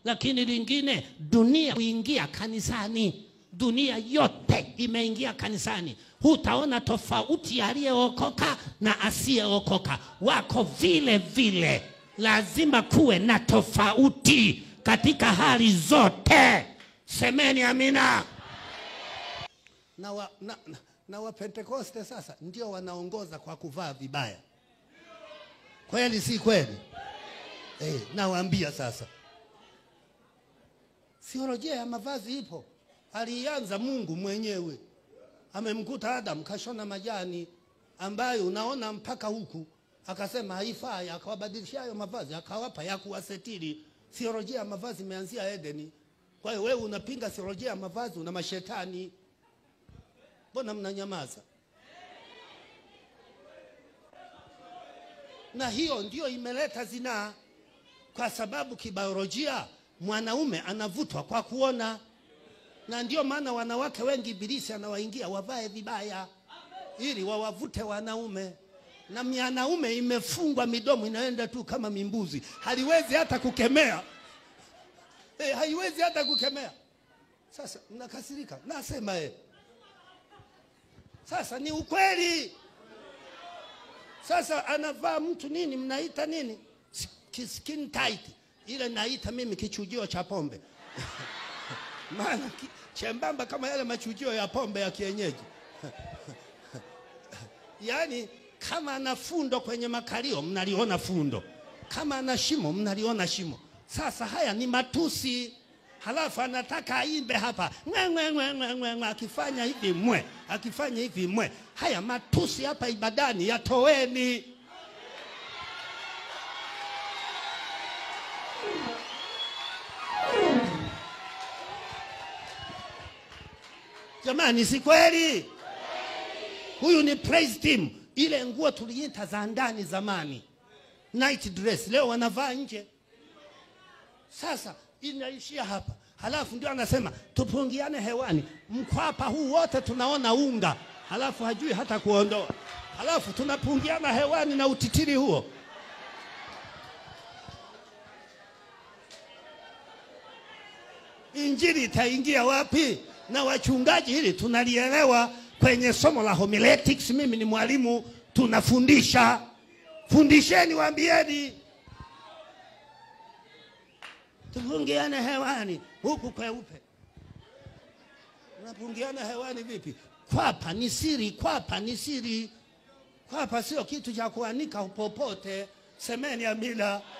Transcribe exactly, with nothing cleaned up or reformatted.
Lakini lingine, dunia huingia kanisani. Dunia yote imeingia kanisani. Hutaona tofauti ya aliyeokoka na asiyeokoka. Wako vile vile. Lazima kuwe na tofauti katika hali zote. Semeni amina. Na wa, na, na, na wa Pentekoste sasa ndio wanaongoza kwa kuvaa vibaya. Kweli si kweli? Eh, nawaambia sasa. Theolojia ya mavazi ipo. Alianza Mungu mwenyewe. Amemkuta Adam kashona majani ambayo unaona mpaka huku, akasema haifai, akawabadilishia hayo mavazi, akawapa ya kuwasetiri. Theolojia ya mavazi imeanzia Edeni. Kwa hiyo wewe unapinga theolojia ya mavazi, una mashetani. Mbona mnanyamaza? Na hiyo ndio imeleta zinaa, kwa sababu kibiolojia mwanaume anavutwa kwa kuona. Na ndio maana wanawake wengi Ibilisi anawaingia wavae vibaya ili wawavute wanaume. Na mwanaume imefungwa midomo inaenda tu kama mimbuzi. Haliwezi hata kukemea. Eh, haiwezi hata kukemea. Sasa mnakasirika. Nasema eh. Sasa ni ukweli. Sasa anavaa mtu nini mnaita nini? Skin tight. Ile naita mimi kichujio cha pombe. Maana chembamba kama yale machujio ya pombe ya kienyeji. Yaani kama ana fundo kwenye makalio mnaliona fundo. Kama ana shimo mnaliona shimo. Sasa haya ni matusi. Halafu anataka aimbe hapa. Mwe mwe mwe mwe mwe akifanya hivi mwe. Akifanya hivi mwe. Haya matusi hapa ibadani yatoweni. Jamani si kweli? Huyu ni praise team. Ile nguo tuliita za ndani zamani, night dress, leo wanavaa nje. Sasa inaishia hapa. Halafu ndio anasema tupungiane hewani. Mkwapa huu wote tunaona unga. Halafu hajui hata kuondoa. Halafu tunapungiana hewani na utitiri huo. Injili itaingia wapi? Na wachungaji hili tunalielewa kwenye somo la homiletics. Mimi ni mwalimu, tunafundisha. Fundisheni, waambieni. Tupungiane hewani huku kweupe. Unapungiana hewani vipi? Kwapa ni siri, kwapa ni siri. Kwapa sio kitu cha kuanika popote. Semeni amina.